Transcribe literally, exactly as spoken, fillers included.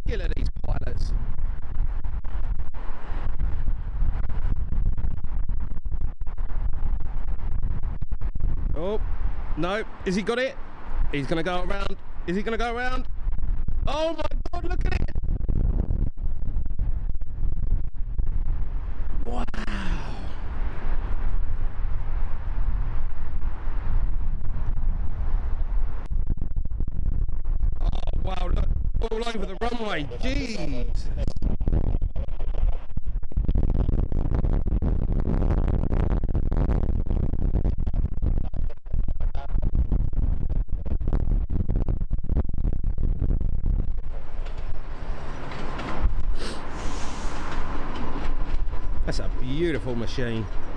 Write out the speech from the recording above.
skill of these pilots. Oh, no. Has he got it? He's going to go around. Is he going to go around? Oh my God, look at it. Wow. Oh, wow, look. All over the runway. Jeez. That's a beautiful machine.